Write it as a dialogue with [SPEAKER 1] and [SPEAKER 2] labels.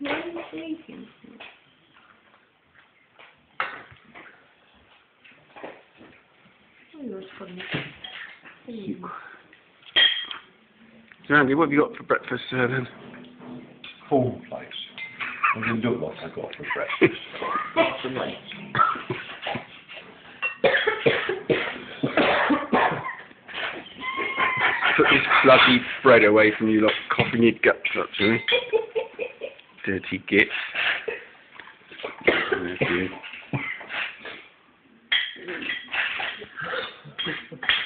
[SPEAKER 1] Why are you sleeping? Oh, you're funny.
[SPEAKER 2] So Andy, what have you got for breakfast then?
[SPEAKER 3] Cornflakes. What does it look like I got for breakfast?
[SPEAKER 2] Put this bloody bread away from you, lot, coughing your guts up to me. Dirty git. There's you.